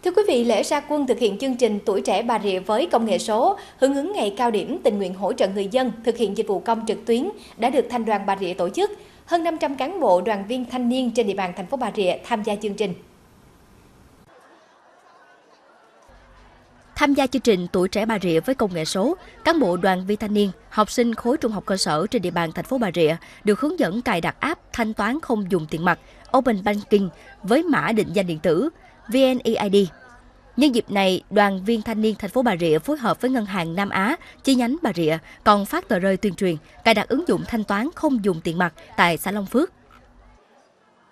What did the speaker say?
Thưa quý vị, lễ ra quân thực hiện chương trình Tuổi trẻ Bà Rịa với công nghệ số, hưởng ứng ngày cao điểm tình nguyện hỗ trợ người dân thực hiện dịch vụ công trực tuyến đã được Thanh đoàn Bà Rịa tổ chức. Hơn 500 cán bộ đoàn viên thanh niên trên địa bàn thành phố Bà Rịa tham gia chương trình. Tham gia chương trình Tuổi trẻ Bà Rịa với công nghệ số, cán bộ đoàn viên thanh niên, học sinh khối trung học cơ sở trên địa bàn thành phố Bà Rịa được hướng dẫn cài đặt app thanh toán không dùng tiền mặt Open Banking với mã định danh điện tử VNeID. Nhân dịp này, đoàn viên thanh niên thành phố Bà Rịa phối hợp với Ngân hàng Nam Á chi nhánh Bà Rịa còn phát tờ rơi tuyên truyền cài đặt ứng dụng thanh toán không dùng tiền mặt tại xã Long Phước.